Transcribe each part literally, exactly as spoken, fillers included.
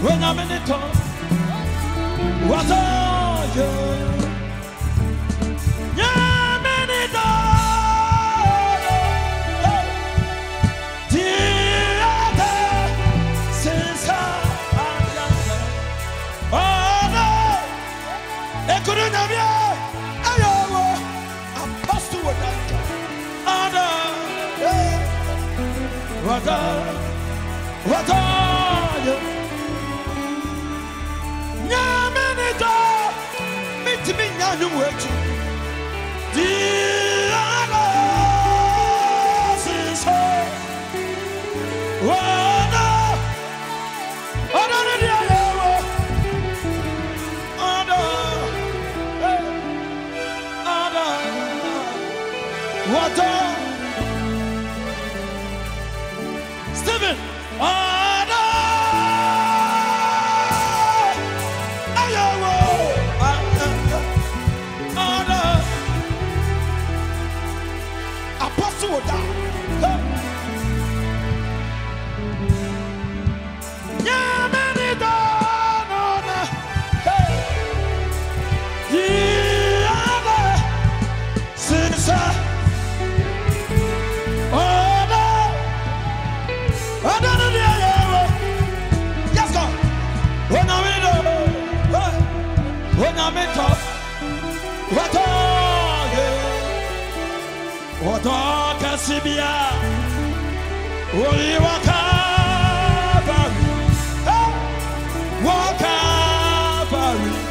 when I'm in the top. What are you? Yeah, many dollars. Dear, since I'm young. Oh no, it couldn't have been. I know, Apostle with that. Oh no, what are, what are you? To me, now you work. Dear Lord, is her. Oh no, oh no, no, no, oh no, oh no, what the? Stephen, oh no. What are Cassibia? Only Wakaba, Wakaba,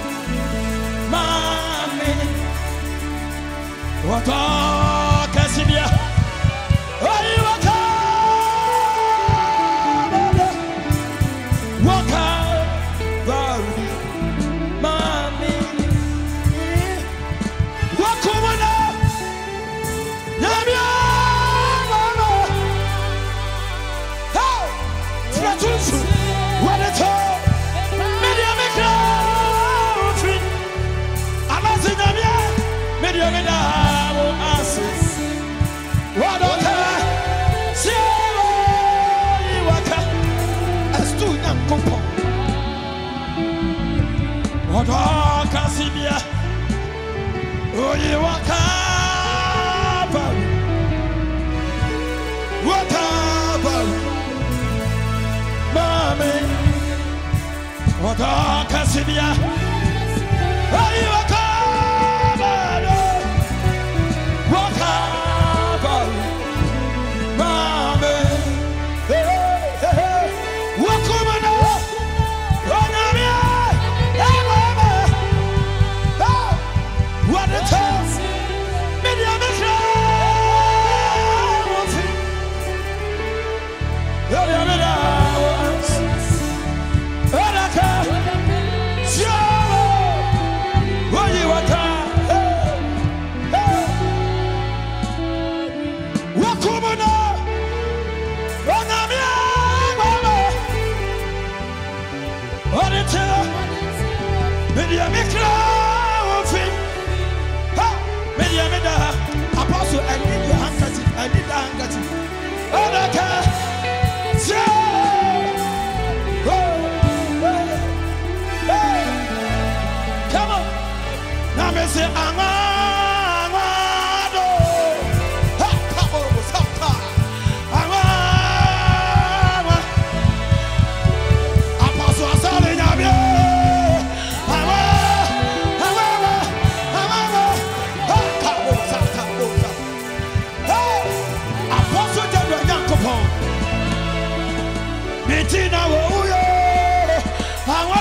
Mommy. What are Cassibia? Only Wakaba, Wakaba, Mommy. Wakumana. What a time! Media make out. I'm not saying I'm here. Media make out. What a time! See what as to young couple. What a Cassibia. Oh, you walk up. What about? Mommy, what a Cassibia? Are you a cover? What about Mommy? Hey, hey, hey, what come on? What a time! Media make Apostle, I need your handkerchief. I need the handkerchief. Oh, okay. Come on. Now me say, Ama, Ama, do. Ha, come on, Santa. Ama, Ama. Apostle, I saw the Yabia. Ama, Ama, Ama, Ama. Ha, come on, Santa. Hey, Apostle, tell you, young couple. Metina, oh, yo. Ama.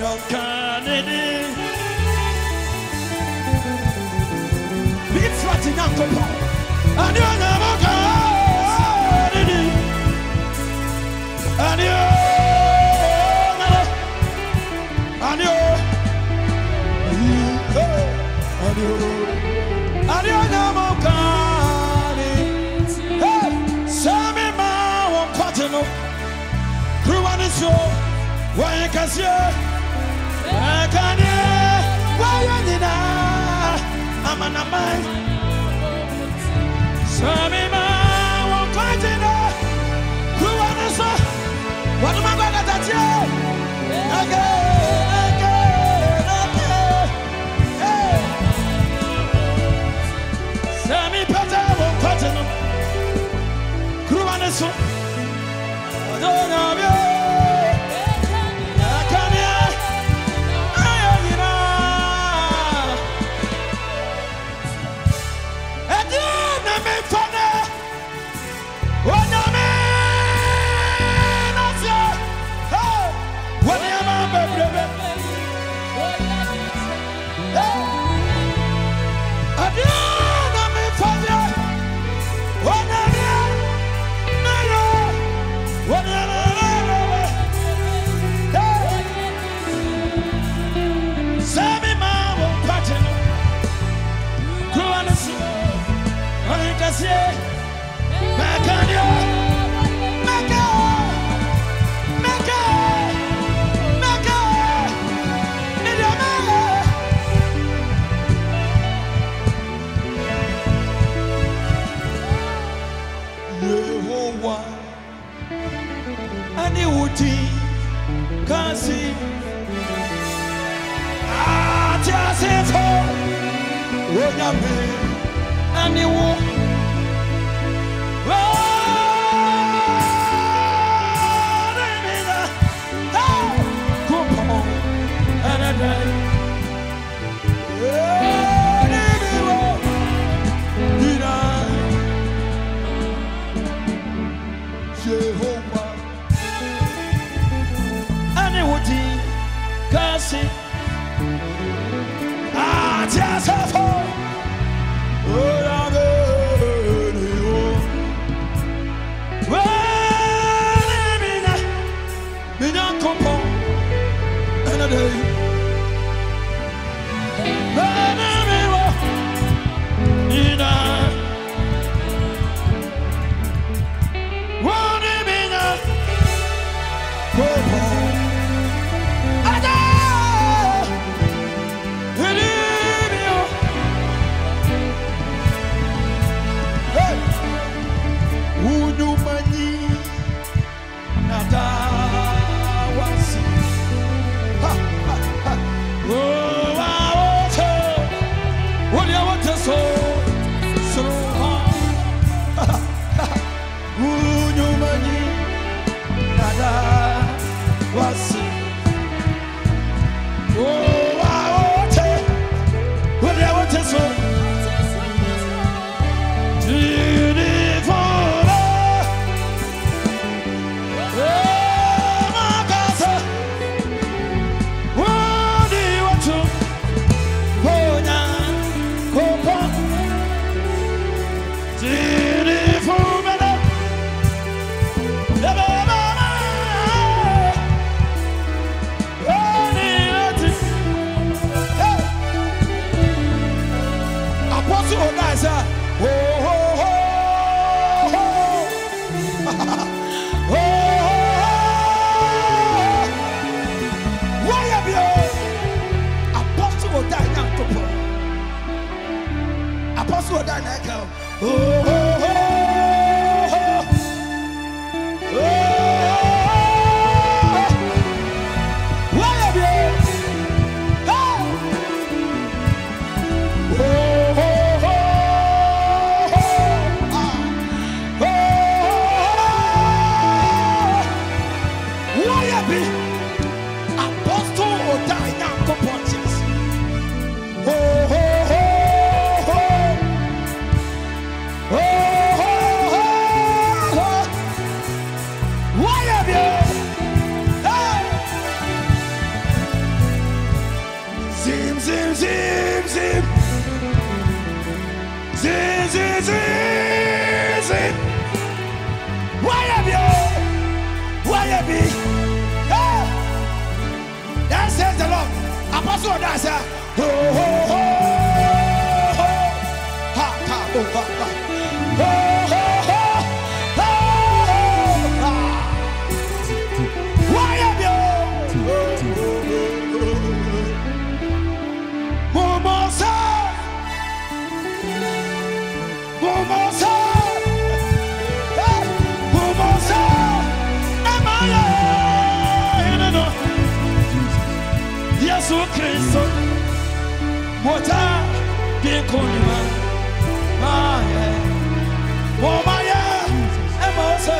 Kanini Be flat in Ankopo and you never Kanini and you and you and you and you never Kanini Sami ma won kwateno Kruwani so why can see I can't why you I'm an amai. Sammy ma won't quite enough. Who want to say? What am I going to touch you? Again, again, again. Sammy Pata won't quite enough. Who want to say? I don't know you. Ah, just a say, why have you? Why have you? Hey! That says the Lord. Apostle Dasa. Ho ho ho ho. Ha ha ho ha ha. Ho ho ho. Ho ho. Why have you? Momosa. Momosa. Momosa. Amaya. Jesus Christ. Mota Bikonima. Maya. Momaya. Emosa.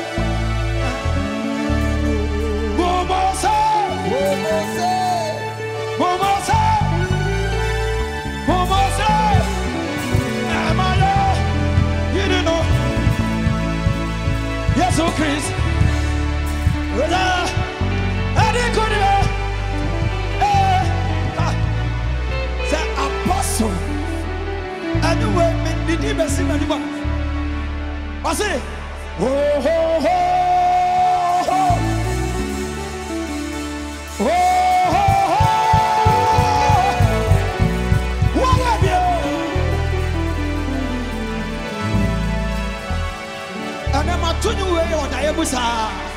Momosa. Momosa. Momosa. Momosa. Amaya. You don't know. Jesus Christ. Oda. Adikonima. Anyway, me did me see me do. I say, ho ho ho ho, ho ho ho. What have you? And I'm a twenty way on the Ebusa.